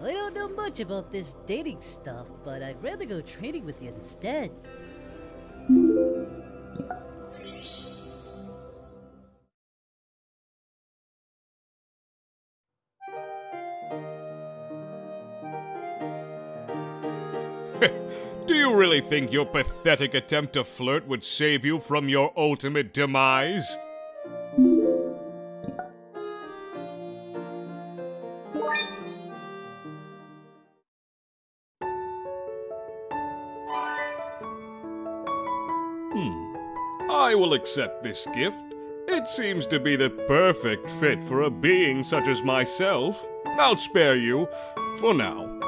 I don't know much about this dating stuff, but I'd rather go training with you instead. Do you really think your pathetic attempt to flirt would save you from your ultimate demise? I will accept this gift. It seems to be the perfect fit for a being such as myself. I'll spare you, for now.